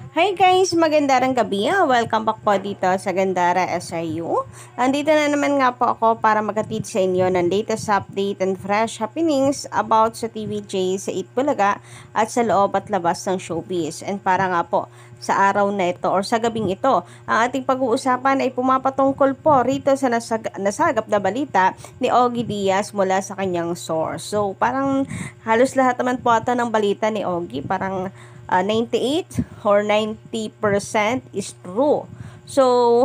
Hi guys! Magandang gabi. Welcome back po dito sa Gandara SIU. Andito na naman nga po ako para maghatid sa inyo ng latest update and fresh happenings about sa TVJ sa Itbulaga at sa loob at labas ng showbiz. And para nga po sa araw na ito or sa gabing ito, ang ating pag-uusapan ay pumapatungkol po rito sa nasagap na balita ni Ogie Diaz mula sa kanyang source. So parang halos lahat naman po ata ng balita ni Ogie parang 98 or 90% is true. So,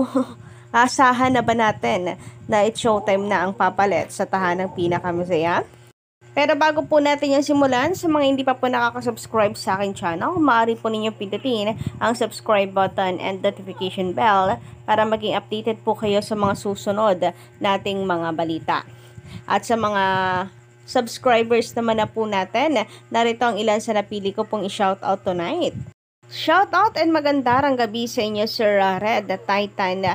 asahan na ba natin na it's showtime na ang papalit sa tahanang pinakamasaya? Pero bago po natin yung simulan, sa mga hindi pa po nakaka-subscribe sa aking channel, maaari po ninyo pindutin ang subscribe button and notification bell para maging updated po kayo sa mga susunod nating mga balita. At sa mga subscribers naman na po natin, narito ang ilan sa napili ko pong i-shoutout tonight. Shoutout and magandang gabi sa inyo, Sir Red Titan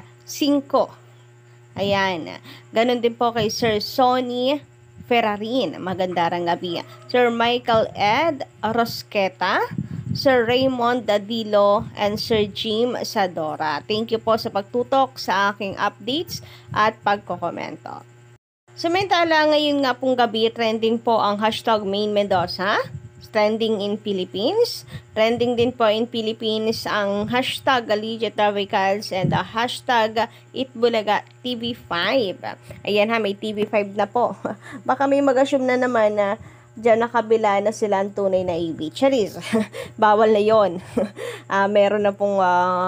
5. Ayan. Ganon din po kay Sir Sonny Ferrarin. Magandang gabi. Sir Michael Ed Rosqueta, Sir Raymond Dadilo, and Sir Jim Sadora. Thank you po sa pagtutok sa aking updates at pagkokomento. Samantala, ngayon nga pong gabi, trending po ang hashtag Main Mendoza, trending in Philippines. Trending din po in Philippines ang hashtag Galicia Travicals and the hashtag Itbulaga TV5. Ayan ha, may TV5 na po. Baka may mag-assume na naman na dyan nakabila na sila ang tunay na AV. Charis, bawal na yon. Meron na pong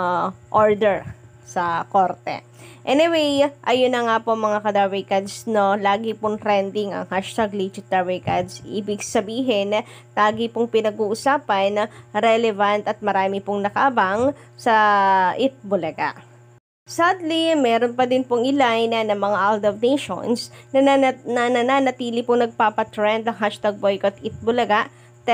order sa korte. Anyway, ayun na nga po mga ka-Darwikads, no? Lagi pong trending ang hashtag Legit Darwikads. Ibig sabihin, lagi pong pinag-uusapan, relevant at marami pong nakaabang sa Itbulaga. Sadly, meron pa din pong ilan na mga out of nations na nananatili pong nagpapatrend ang hashtag boycott Itbulaga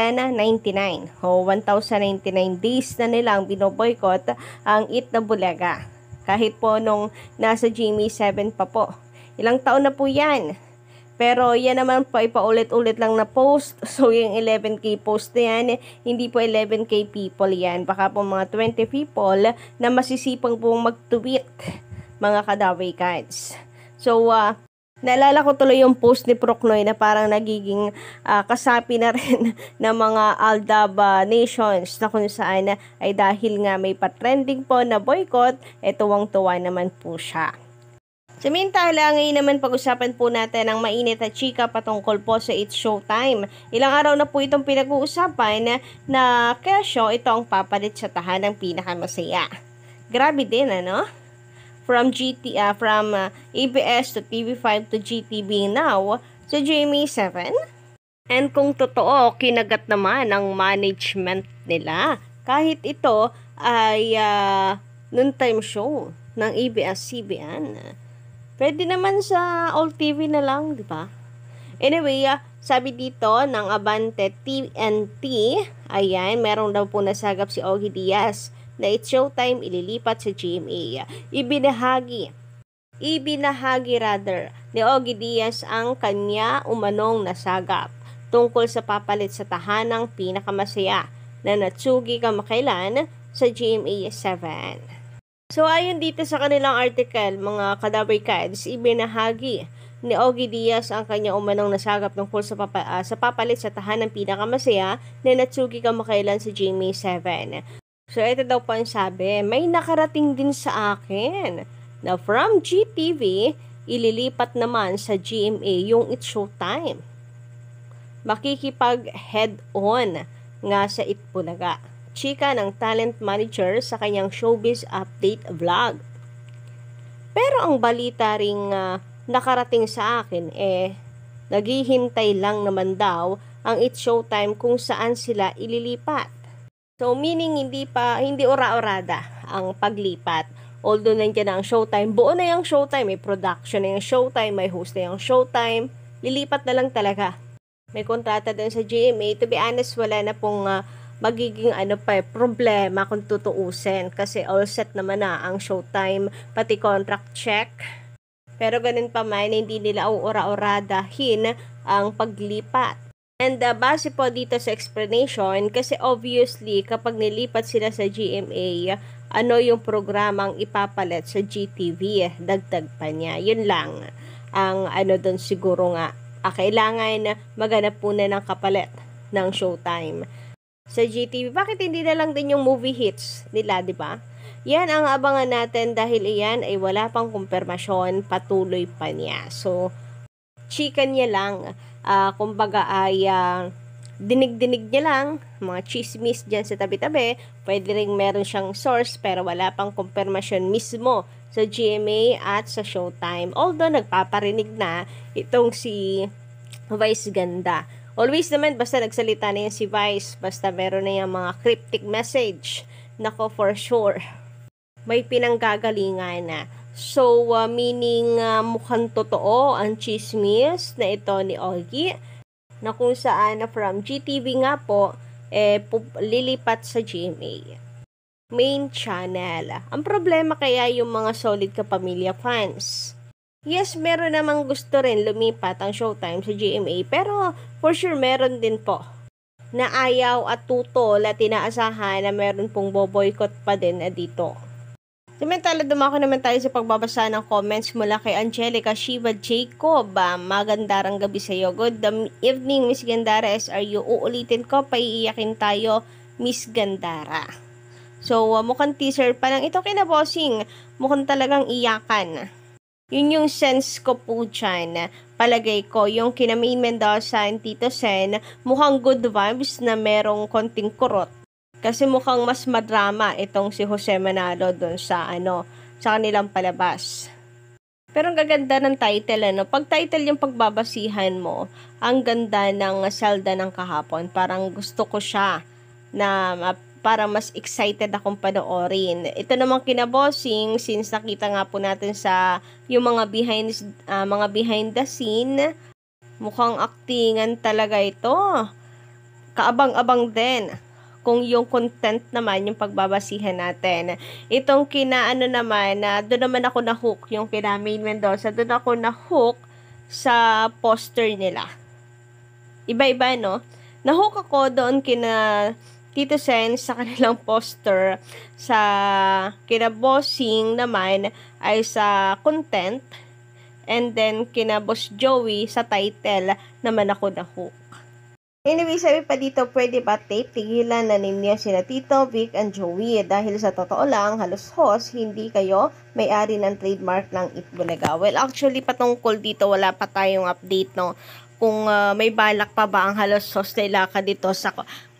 1099 o 1099 days na nilang binoboycott ang Itbulaga. Kahit po nung nasa GMA7 pa po. Ilang taon na po yan. Pero yan naman po ay paulit-ulit lang na post. So yung 11K post na yan, hindi po 11K people yan. Baka po mga 20 people na masisipang pong mag-tweet, mga ka-Darwikads. So, naalala ko tuloy yung post ni Procnoy na parang nagiging kasapi na rin ng mga Aldab nations na kung saan ay dahil nga may pa-trending po na boycott, tuwang-tuwa naman po siya. Samantala, ngayon naman pag-usapan po natin ang mainit at chika patungkol po sa It's Showtime. Ilang araw na po itong pinag-uusapan na kesyo ito ang papalit sa tahanang pinakamasaya. Grabe din, ano? From ABS to TV5 to GTV now sa GMA7. And kung totoo, kinagat naman ang management nila. Kahit ito ay noontime show ng ABS-CBN. Pwede naman sa All TV na lang, di ba? Anyway, sabi dito ng Abante TNT, ayan, meron daw po nasagap si Ogie Diaz na It's Showtime ililipat sa GMA. Ibinahagi ni Ogie Diaz ang kanya umanong nasagap tungkol sa papalit sa tahanang pinakamasaya na natsugi kamakailan sa GMA 7. So ayon dito sa kanilang article, mga ka-Darwikads, ibinahagi ni Ogie Diaz ang kanya umanong nasagap tungkol sa papalit sa tahanang pinakamasaya na natsugi kamakailan sa GMA 7. So, ito daw po ang sabi, may nakarating din sa akin na from GTV, ililipat naman sa GMA yung It's Showtime. Makikipag head-on nga sa Itbulaga. Chika ng talent manager sa kanyang showbiz update vlog. Pero ang balita ring nakarating sa akin naghihintay lang naman daw ang It's Showtime kung saan sila ililipat. So, meaning hindi ora-orada ang paglipat. Although nandiyan na ang Showtime, buo na yung Showtime, may production na yung Showtime, may host na yung Showtime, lilipat na lang talaga. May kontrata din sa GMA. To be honest, wala na pong magiging problema kung tutuusin. Kasi all set naman na ang Showtime, pati contract check. Pero ganun pa man, hindi nila ora-oradahin ang paglipat. And base po dito sa explanation, kasi obviously kapag nilipat sila sa GMA, ano yung programang ipapalit sa GTV, dagdag pa niya. Yun lang ang ano doon siguro nga. Kailangan maghanap po na ng kapalit ng Showtime sa GTV. Bakit hindi na lang din yung movie hits nila, di ba? Yan ang abangan natin dahil iyan ay wala pang kumpirmasyon, patuloy pa niya. So, chika niya lang, kumbaga ay dinig-dinig niya lang, mga chismis dyan sa tabi-tabi. Pwede rin meron siyang source pero wala pang kumpirmasyon mismo sa GMA at sa Showtime. Although nagpaparinig na itong si Vice Ganda. Always naman, basta nagsalita na yan si Vice, basta meron na yung mga cryptic message, nako for sure, may pinanggagalingan na. So, meaning mukhang totoo ang chismis na ito ni Ogie, na kung saan from GTV nga po, lilipat sa GMA main channel. Ang problema kaya yung mga solid kapamilya fans. Yes, meron namang gusto rin lumipat ang Showtime sa GMA, pero for sure meron din po na ayaw at tutol at inaasahan na meron pong boboykot pa din dito. Samantala, dumako naman tayo sa pagbabasa ng comments mula kay Angelica Shiva Jacob. Magandang gabi sa iyo. Good evening, Miss Gandara SRU. Uulitin ko, paiiyakin tayo, Miss Gandara. So, mukhang teaser pa lang ito kina Bossing. Mukhang talagang iyakan. Yun yung sense ko po dyan. Palagay ko, yung kina Maine Mendoza and Tito Sen, mukhang good vibes na merong konting kurot. Kasi mukhang mas madrama itong si Jose Manalo doon sa sa kanilang palabas. Pero ang gaganda ng title, Pag title yung pagbabasihan mo, ang ganda ng Zelda ng kahapon. Parang gusto ko siya na para mas excited akong panoorin. Ito namang kinabossing, since nakita nga po natin sa yung mga behind the scene, mukhang actingan talaga ito. Kaabang-abang din. Kung yung content naman, yung pagbabasihan natin. Itong naman, doon naman ako na-hook, yung kina Maine Mendoza, doon ako na-hook sa poster nila. Iba-iba, no? Na-hook ako doon kina Tito Sen sa kanilang poster, sa kina Bossing naman ay sa content, and then kina Boss Joey sa title naman ako na-hook. Anyway, sabi pa dito, pwede ba tape? Tigilan na ninyo sina Tito, Vic, and Joey. Dahil sa totoo lang, halos host, hindi kayo may-ari ng trademark ng Itbulaga. Well, actually, patungkol dito, wala pa tayong update, no? Kung may balak pa ba ang halos host na ilaka dito sa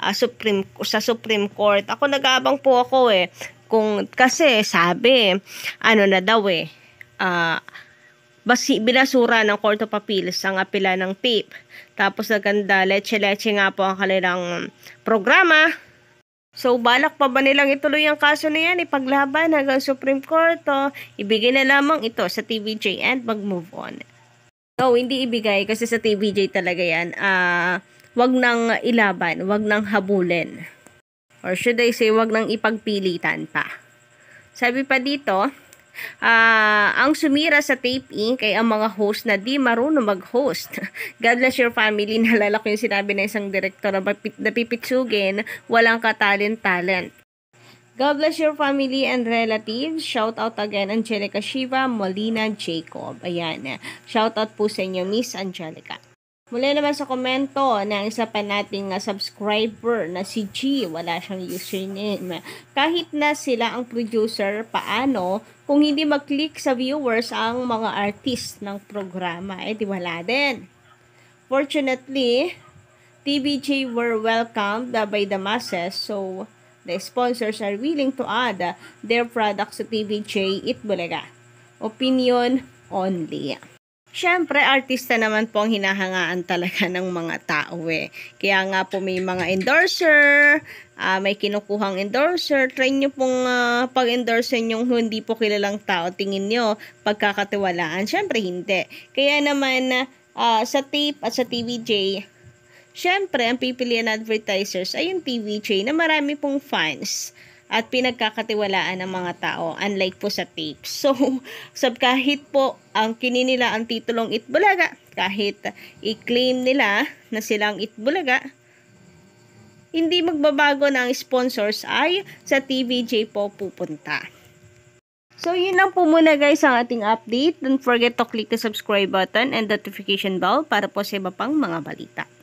Supreme Court. Ako nag-aabang po ako kasi sabi, na daw binasura ng Court of Appeals ang apela ng tape. Tapos naganda, leche-leche nga po ang kanilang programa. So, balak pa ba nilang ituloy ang kaso na yan, ipaglaban hanggang Supreme Court, ibigay na lamang ito sa TVJ and mag-move on. No, hindi ibigay kasi sa TVJ talaga yan. Wag nang ilaban, wag nang habulin. Or should I say, wag nang ipagpilitan pa. Sabi pa dito, ang sumira sa Tape Inc. ay ang mga host na di marunong mag-host. God bless your family. Nalala ko yung sinabi ng isang direktor na napipitsugin, walang katalent-talent. God bless your family and relatives. Shout out again, Angelica Shiva Molina Jacob. Ayan. Shout out po sa inyo, Miss Angelica. Muli naman sa komento ng isa pa nating subscriber na si G, wala siyang username. Kahit na sila ang producer, paano kung hindi mag-click sa viewers ang mga artist ng programa? Di wala din. Fortunately, TVJ were welcomed by the masses, so the sponsors are willing to add their products to TVJ Itbulaga. Opinion only. Siyempre, artista naman po ang hinahangaan talaga ng mga tao Kaya nga po may mga endorser, may kinukuhang endorser. Try nyo pong pag-endorser yung hindi po kilalang tao. Tingin nyo, pagkakatiwalaan. Siyempre, hindi. Kaya naman, sa tape at sa TVJ, siyempre, ang pipilian advertisers ay yung TVJ na marami pong fans. at pinagkakatiwalaan ng mga tao, unlike po sa tapes. So, kahit po ang kininila ang titulong Itbulaga, kahit i-claim nila na silang Itbulaga, hindi magbabago na ang sponsors ay sa TVJ po pupunta. So, yun lang po muna guys ang ating update. Don't forget to click the subscribe button and notification bell para po sa iba pang mga balita.